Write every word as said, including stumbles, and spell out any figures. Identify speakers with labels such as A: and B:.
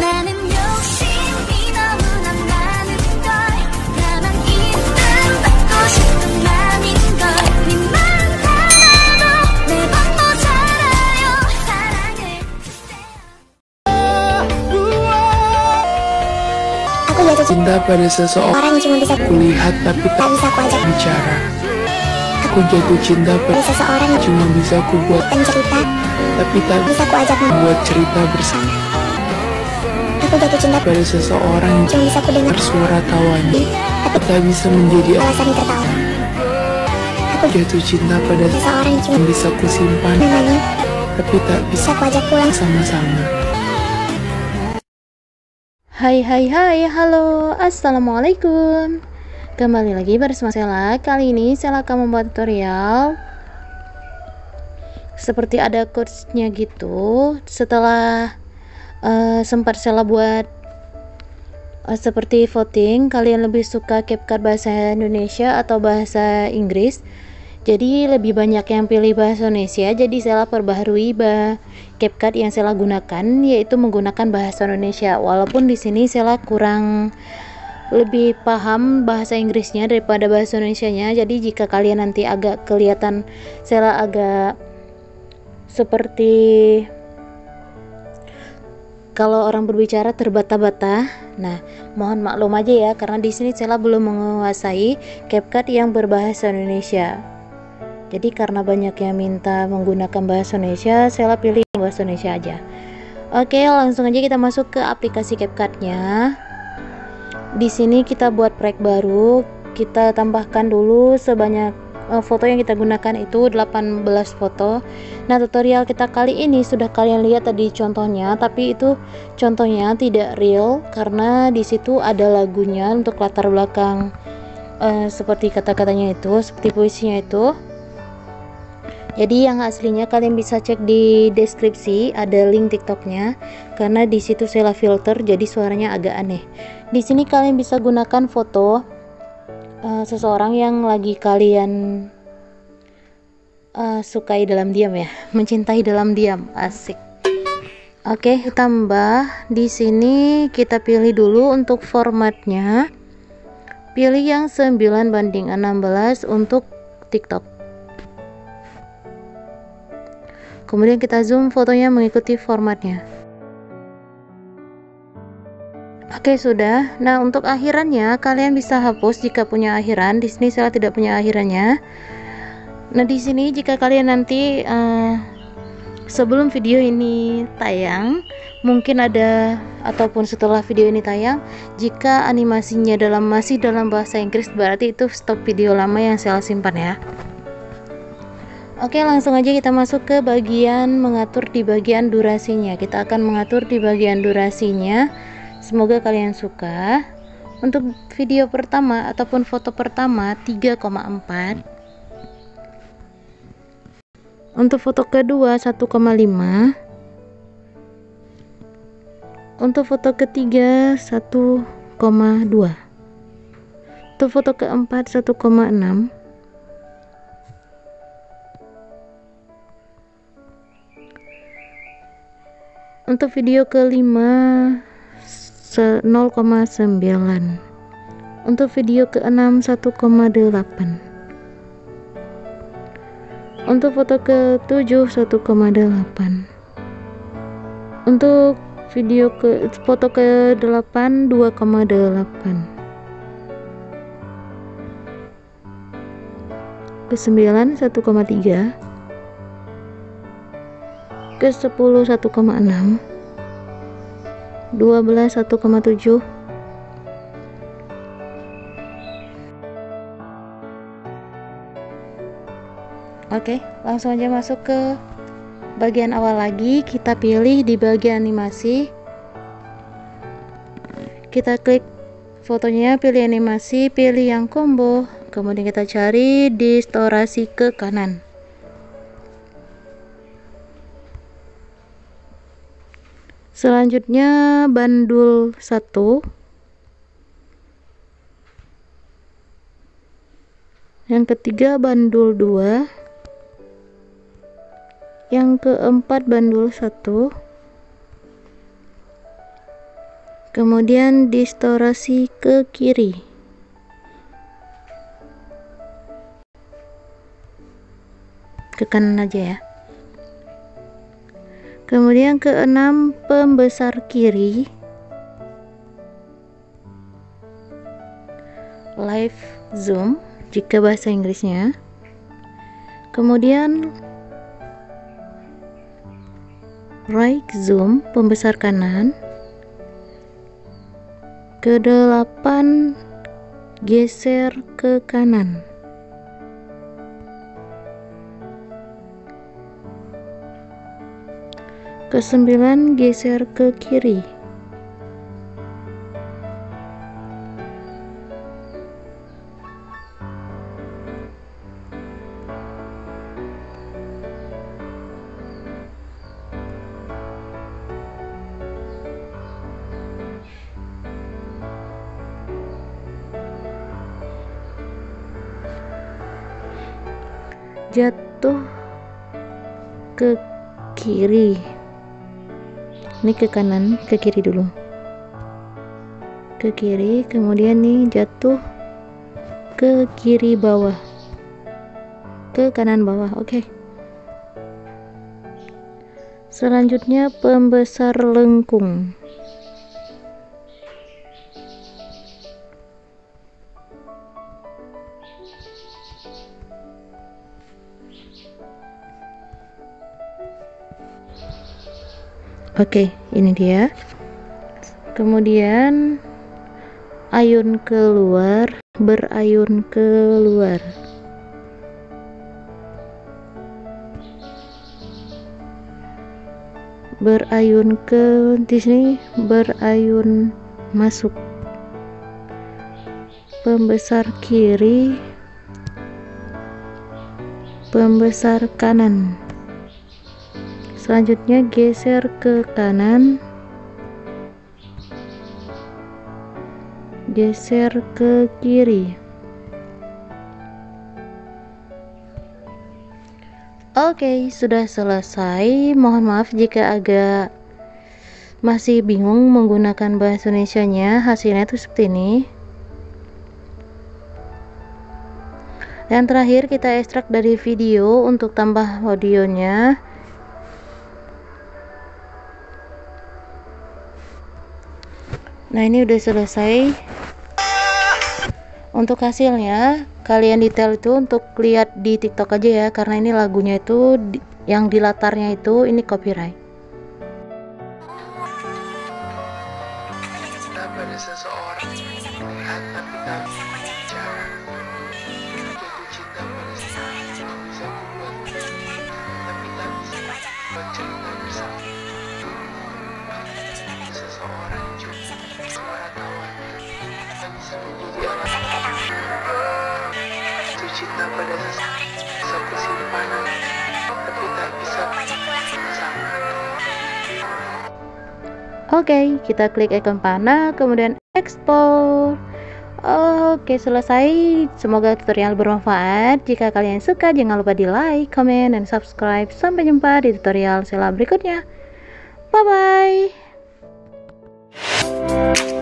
A: Cinta pada seseorang
B: orang yang cuma bisa
A: kulihat tapi tak
B: bisa aku ajak
A: bicara. Aku jatuh cinta pada
B: seseorang yang
A: cuma bisa ku buat
B: cerita
A: tapi tak
B: bisa aku ajak
A: buat cerita bersama.
B: Aku jatuh cinta
A: Pada seseorang yang
B: cuma bisa ku dengar
A: suara tawanya
B: tapi
A: tak bisa menjadi
B: alasan yang tertawa.
A: Aku jatuh cinta pada
B: seseorang yang cuma
A: yang bisa ku simpan
B: namanya
A: tapi tak bisa
B: bisa aku ajak pulang
A: sama-sama.
C: Hai hai hai, halo, assalamualaikum. Kembali lagi bersama Sela. Kali ini Sela akan membuat tutorial seperti ada quotes-nya gitu. Setelah uh, sempat Sela buat uh, seperti voting, kalian lebih suka CapCut bahasa Indonesia atau bahasa Inggris? Jadi lebih banyak yang pilih bahasa Indonesia, jadi Sela perbaharui bah CapCut yang Sela gunakan yaitu menggunakan bahasa Indonesia. Walaupun di sini Sela kurang lebih paham bahasa Inggrisnya daripada bahasa Indonesianya. Jadi jika kalian nanti agak kelihatan Sela agak seperti kalau orang berbicara terbata-bata, nah mohon maklum aja ya, karena di sini Sela belum menguasai CapCut yang berbahasa Indonesia. Jadi karena banyak yang minta menggunakan bahasa Indonesia, Sela pilih bahasa Indonesia aja. Oke, langsung aja kita masuk ke aplikasi CapCut-nya. Di sini kita buat proyek baru. Kita tambahkan dulu sebanyak uh, foto yang kita gunakan itu delapan belas foto. Nah, tutorial kita kali ini sudah kalian lihat tadi contohnya, tapi itu contohnya tidak real karena di situ ada lagunya untuk latar belakang uh, seperti kata-katanya itu, seperti puisinya itu. Jadi yang aslinya kalian bisa cek di deskripsi, ada link TikToknya, karena di situ Sela filter jadi suaranya agak aneh. Di sini kalian bisa gunakan foto uh, seseorang yang lagi kalian uh, sukai dalam diam ya, mencintai dalam diam, asik. Oke, tambah di sini kita pilih dulu untuk formatnya, pilih yang sembilan banding enam belas untuk TikTok. Kemudian kita zoom fotonya mengikuti formatnya. Oke, sudah. Nah, untuk akhirannya kalian bisa hapus jika punya akhiran. Di sini saya tidak punya akhirannya. Nah, di sini jika kalian nanti uh, sebelum video ini tayang, mungkin ada ataupun setelah video ini tayang, jika animasinya dalam masih dalam bahasa Inggris, berarti itu stop video lama yang saya simpan ya. Oke, langsung aja kita masuk ke bagian mengatur di bagian durasinya. Kita akan mengatur di bagian durasinya. Semoga kalian suka. Untuk video pertama ataupun foto pertama tiga koma empat. Untuk foto kedua satu koma lima. Untuk foto ketiga satu koma dua. Untuk foto keempat satu koma enam. Untuk video kelima nol koma sembilan. Untuk video keenam satu koma delapan. Untuk foto ketujuh satu koma delapan. Untuk video ke foto ke delapan dua koma delapan. Ke sembilan satu koma tiga. Ke sepuluh satu koma enam, dua belas satu koma tujuh, oke, langsung aja masuk ke bagian awal lagi. Kita pilih di bagian animasi, kita klik fotonya, pilih animasi, pilih yang combo, kemudian kita cari distorasi ke kanan. Selanjutnya bandul satu, yang ketiga bandul dua, yang keempat bandul satu, kemudian distorsi ke kiri, ke kanan aja ya. Kemudian keenam, pembesar kiri, live zoom jika bahasa Inggrisnya. Kemudian right zoom, pembesar kanan. Kedelapan, geser ke kanan. Kesembilan, geser ke kiri. Jatuh ke kiri. Ini ke kanan, ke kiri dulu. Ke kiri, kemudian nih jatuh ke kiri bawah. Ke kanan bawah, oke. Okay. Selanjutnya pembesar lengkung. Oke, ini dia. Kemudian ayun keluar, berayun keluar. Berayun ke di sini, berayun masuk. Pembesar kiri, pembesar kanan. Selanjutnya geser ke kanan, geser ke kiri. Oke, sudah selesai. Mohon maaf jika agak masih bingung menggunakan bahasa Indonesianya. Hasilnya itu seperti ini. Yang terakhir kita ekstrak dari video untuk tambah audionya. Nah, ini udah selesai. Untuk hasilnya kalian detail itu untuk lihat di TikTok aja ya, karena ini lagunya itu yang di latarnya itu ini copyright.
A: Pada seseorang melihat tapi tak bisa bicara, jatuh cinta pada seseorang yang bisa kubuat tapi tak bisa bercerita bersama. Seseorang juga suara tawanya tak bisa menjadi alasan. Jatuh cinta pada seseorang seperti simpanan tapi tak bisa bersama.
C: Oke, kita klik ikon panah, kemudian ekspor. Oke, selesai. Semoga tutorial bermanfaat. Jika kalian suka, jangan lupa di like, comment, dan subscribe. Sampai jumpa di tutorial Sela berikutnya. Bye-bye.